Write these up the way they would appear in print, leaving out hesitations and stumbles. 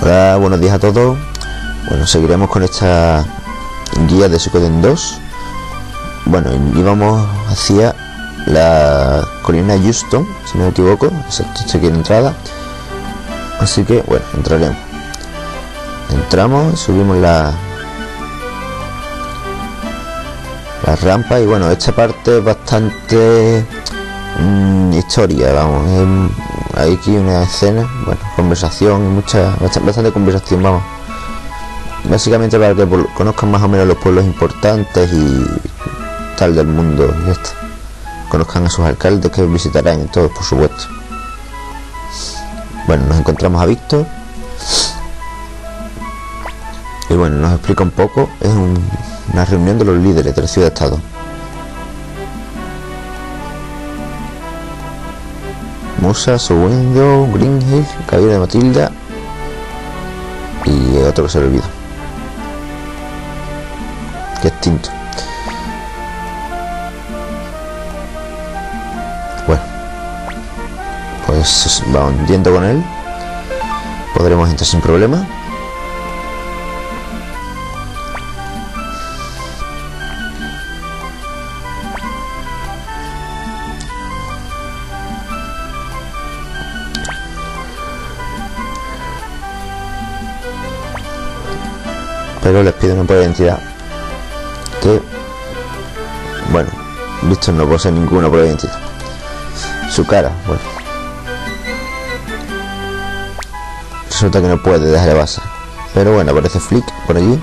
Hola, buenos días a todos. Bueno, seguiremos con esta guía de Suikoden 2. Bueno, íbamos hacia la colina Houston, si no me equivoco, exacto, estoy aquí en entrada. Así que, bueno, entraremos. Entramos, subimos la rampa y bueno, esta parte es bastante historia, vamos. Hay aquí una escena, bueno, conversación, bastante conversación, vamos. Básicamente para que conozcan más o menos los pueblos importantes y tal del mundo y esto. Conozcan a sus alcaldes que visitarán y todo, por supuesto. Bueno, nos encontramos a Víctor. Y bueno, nos explica un poco. Es una reunión de los líderes de la ciudad-estado. Musa, Suwendo, Green Hill, Caballero de Matilda y otro que se le olvidó. Que es Tinto. Bueno, pues vamos yendo con él. Podremos entrar sin problema. Pero les pido una prueba de identidad. Que, bueno, Víctor no posee ninguna prueba de identidad. Su cara, bueno. Resulta que no puede dejar de base. Pero bueno, aparece Flick por allí.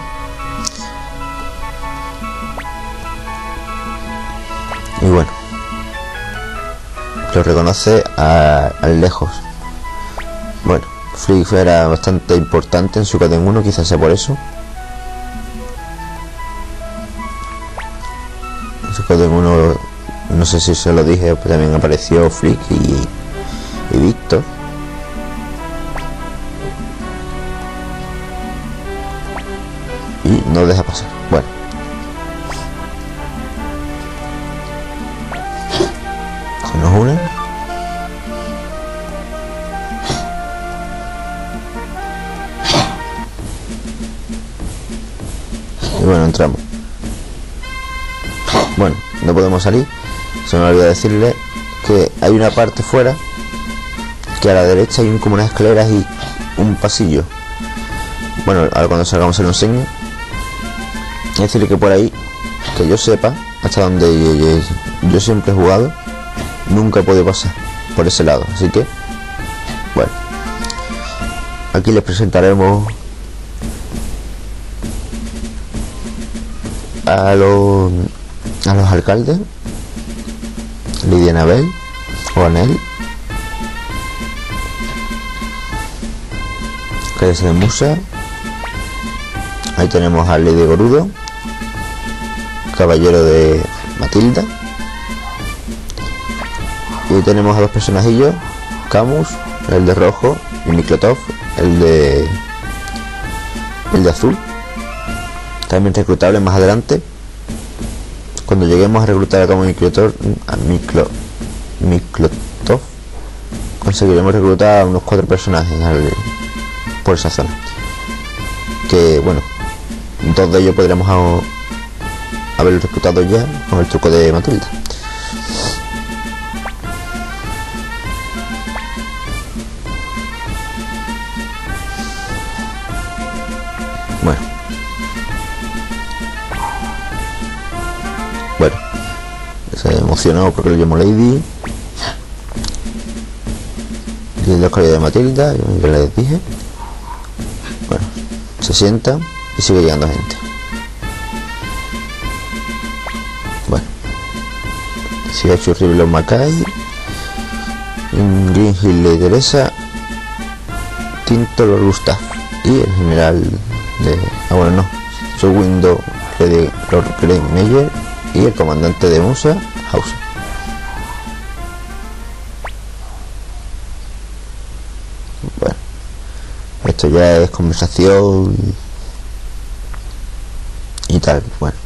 Y bueno, lo reconoce a lejos. Bueno, Flick era bastante importante en Suikoden 1, quizás sea por eso. Suikoden 1, no sé si se lo dije, pero también apareció Flick y Víctor. Y no deja pasar. Bueno. Se nos une. Y bueno, entramos. Bueno, no podemos salir. Se me olvidó decirle que hay una parte fuera, que a la derecha hay como unas escaleras y un pasillo. Bueno, ahora cuando salgamos se lo enseño. Es decir, que por ahí, que yo sepa, hasta donde yo siempre he jugado, nunca he podido pasar por ese lado. Así que, bueno, aquí les presentaremos a los alcaldes. Lidia Anabel o Anel, que es de Musa. Ahí tenemos a Lady Gorudo, Caballero de Matilda. Y ahí tenemos a dos personajillos, Camus, el de rojo, y Miklotov, el de azul. También reclutable más adelante. Cuando lleguemos a reclutar a Camus y Miklotov, conseguiremos reclutar a unos 4 personajes por esa zona. Que bueno, 2 de ellos podríamos haberlo reclutado ya con el truco de Matilda. Bueno, se emocionó porque lo llamó Lady. Y la calidad de Matilda, ya les dije. Bueno, se sienta y sigue llegando gente. Bueno, sigue Churrible los Mackay. Green Hill le interesa. Tinto lo gusta. Y el general de... bueno, no. Suwendo Lord Meyer. Y el comandante de Musa, Hauser. Bueno, esto ya es conversación y tal. Bueno,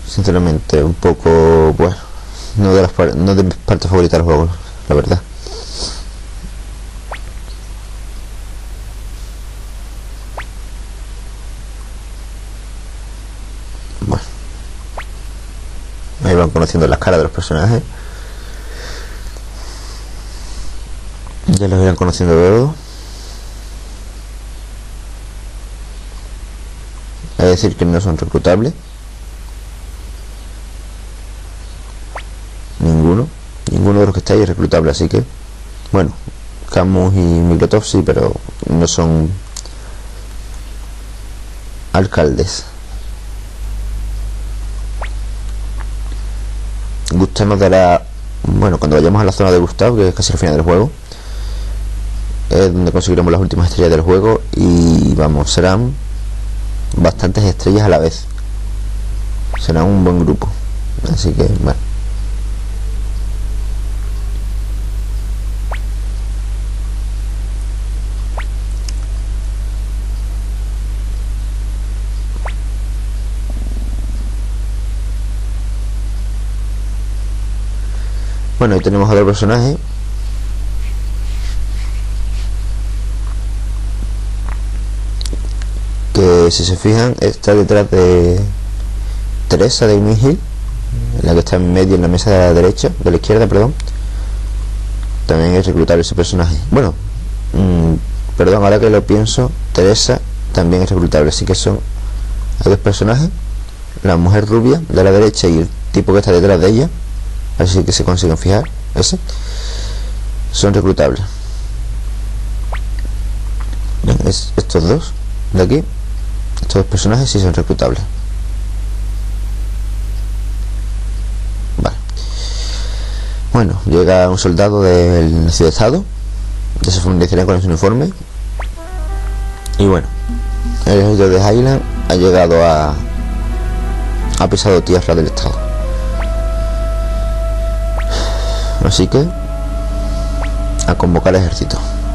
sinceramente un poco, bueno, no de mis partes favoritas del juego, la verdad. Bueno, ahí van conociendo las caras de los personajes, ya los irán conociendo luego. Es decir, que no son reclutables. Ninguno de los que está ahí es reclutable, así que bueno, Camus y Miklotov sí, pero no son alcaldes. Gustav nos dará, bueno, cuando vayamos a la zona de Gustav, que es casi el final del juego, es donde conseguiremos las últimas estrellas del juego, y vamos, serán bastantes estrellas a la vez, será un buen grupo, así que bueno. Bueno, ahí tenemos a otro personaje que, si se fijan, está detrás de Teresa de Unigil, la que está en medio en la mesa de la derecha, de la izquierda, perdón. También es reclutable ese personaje. Bueno, perdón, ahora que lo pienso, Teresa también es reclutable, así que hay dos personajes, la mujer rubia de la derecha y el tipo que está detrás de ella, así que se consiguen fijar, son reclutables. Bien, estos dos de aquí, estos dos personajes sí son reclutables. Vale. Bueno, llega un soldado del ciudad-estado, ya se familiarizarán con su uniforme, y bueno, el ejército de Highland ha llegado ha pisado tierra del estado. Así que a convocar ejército.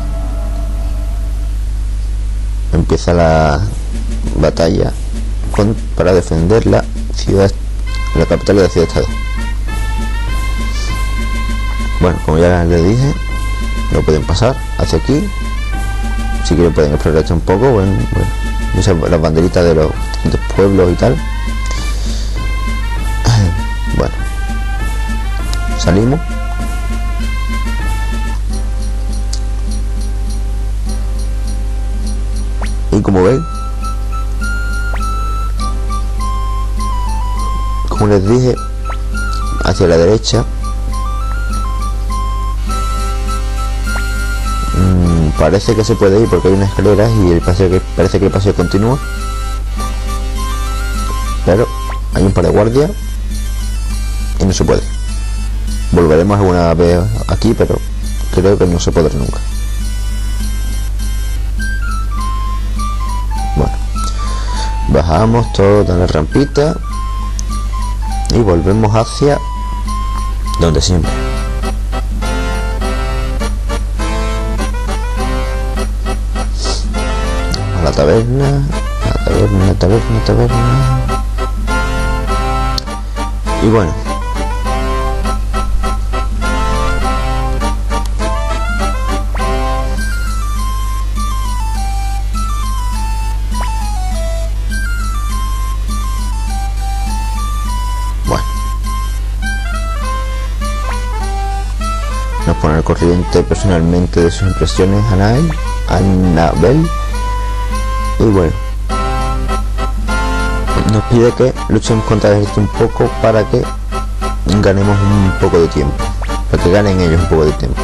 Empieza la batalla para defender la capital de la ciudad-estado. Bueno, como ya les dije, lo pueden pasar hacia aquí. Si quieren pueden explorar esto un poco. Bueno, las banderitas de los pueblos y tal. Bueno, salimos. Y como ven, como les dije, hacia la derecha parece que se puede ir porque hay unas escaleras y parece que el paseo continúa, pero hay un par de guardias y no se puede. Volveremos alguna vez aquí, pero creo que no se podrá nunca. Bajamos toda la rampita y volvemos hacia donde siempre. A la taberna, taberna. Y bueno, nos pone al corriente personalmente de sus impresiones Annabel, y bueno, nos pide que luchemos contra el ejército un poco para que ganemos un poco de tiempo, para que ganen ellos un poco de tiempo.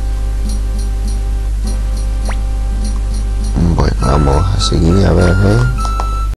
Vamos a seguir a ver.